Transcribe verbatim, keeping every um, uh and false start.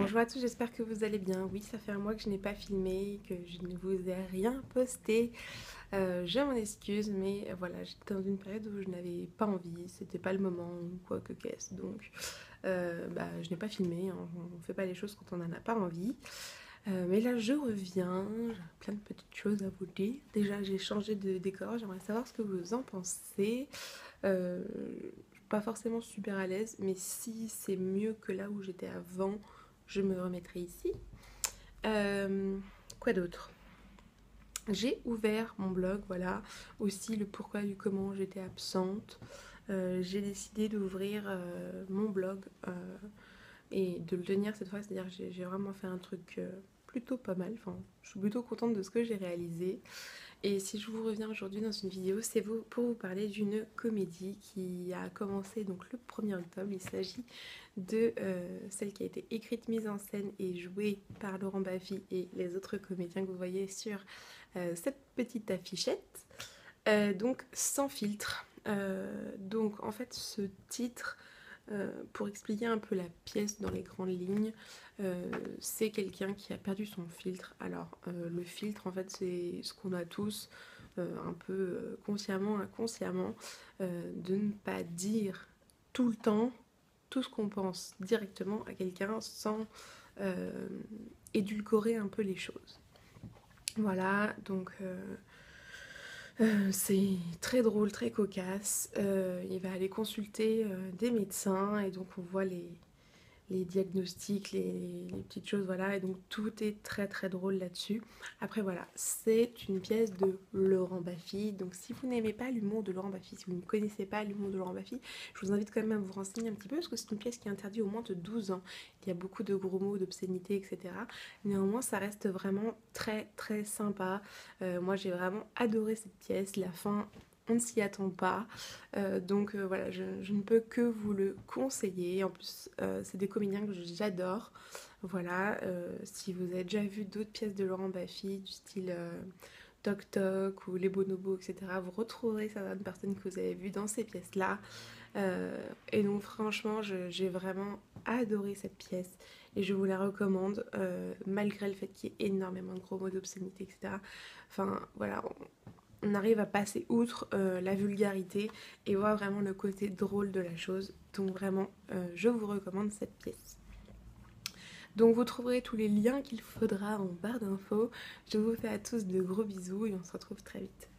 Bonjour à tous, j'espère que vous allez bien. Oui, ça fait un mois que je n'ai pas filmé, que je ne vous ai rien posté. Euh, je m'en excuse, mais voilà, j'étais dans une période où je n'avais pas envie, c'était pas le moment ou quoi que qu'est-ce. Donc, euh, bah, je n'ai pas filmé, hein. On ne fait pas les choses quand on n'en a pas envie. Euh, mais là, je reviens, j'ai plein de petites choses à vous dire. Déjà, j'ai changé de décor, j'aimerais savoir ce que vous en pensez. Euh, pas forcément super à l'aise, mais si c'est mieux que là où j'étais avant, je me remettrai ici. Euh, quoi d'autre? J'ai ouvert mon blog, voilà, aussi le pourquoi du comment j'étais absente. Euh, j'ai décidé d'ouvrir euh, mon blog euh, et de le tenir cette fois, c'est-à-dire que j'ai vraiment fait un truc euh, plutôt pas mal, enfin, je suis plutôt contente de ce que j'ai réalisé. Et si je vous reviens aujourd'hui dans une vidéo, c'est pour vous parler d'une comédie qui a commencé donc le premier octobre. Il s'agit de euh, celle qui a été écrite, mise en scène et jouée par Laurent Baffy et les autres comédiens que vous voyez sur euh, cette petite affichette. Euh, donc Sans filtre. Euh, donc en fait ce titre, euh, pour expliquer un peu la pièce dans les grandes lignes, euh, c'est quelqu'un qui a perdu son filtre. Alors euh, le filtre en fait c'est ce qu'on a tous, euh, un peu euh, consciemment, inconsciemment, euh, de ne pas dire tout le temps tout ce qu'on pense directement à quelqu'un sans euh, édulcorer un peu les choses. Voilà, donc euh, euh, c'est très drôle, très cocasse. Euh, il va aller consulter euh, des médecins et donc on voit les, les diagnostics, les, les petites choses, voilà, et donc tout est très très drôle là-dessus. Après voilà, c'est une pièce de Laurent Baffy, donc si vous n'aimez pas l'humour de Laurent Baffy, si vous ne connaissez pas l'humour de Laurent Baffy, je vous invite quand même à vous renseigner un petit peu, parce que c'est une pièce qui est interdite au moins de douze ans. Il y a beaucoup de gros mots, d'obscénités, et cetera. Néanmoins, ça reste vraiment très très sympa. Euh, moi j'ai vraiment adoré cette pièce, la fin on ne s'y attend pas, euh, donc euh, voilà, je, je ne peux que vous le conseiller. En plus, euh, c'est des comédiens que j'adore. Voilà, euh, si vous avez déjà vu d'autres pièces de Laurent Baffy, du style euh, Toc Toc ou Les Bonobos, et cetera, vous retrouverez certaines personnes que vous avez vues dans ces pièces-là. Euh, et donc franchement, j'ai vraiment adoré cette pièce et je vous la recommande, euh, malgré le fait qu'il y ait énormément de gros mots, d'obscénité, et cetera. Enfin, voilà, on, on arrive à passer outre euh, la vulgarité et voir vraiment le côté drôle de la chose. Donc vraiment, euh, je vous recommande cette pièce. Donc vous trouverez tous les liens qu'il faudra en barre d'infos. Je vous fais à tous de gros bisous et on se retrouve très vite.